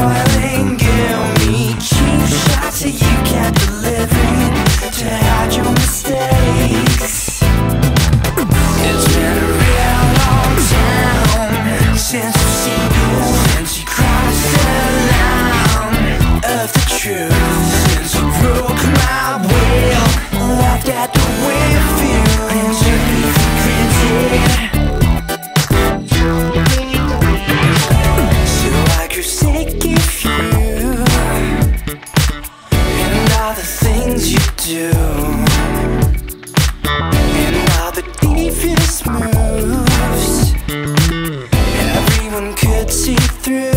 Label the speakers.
Speaker 1: spoiling, give me cheap shots that you can't deliver to hide your mistakes. It's been a real long time since I've seen you, since you crossed the line of the truth, since you broke my will, laughed at the way I feel, and took me for granted. So I grew sick of you and all the things you do, and all the devious moves everyone could see through.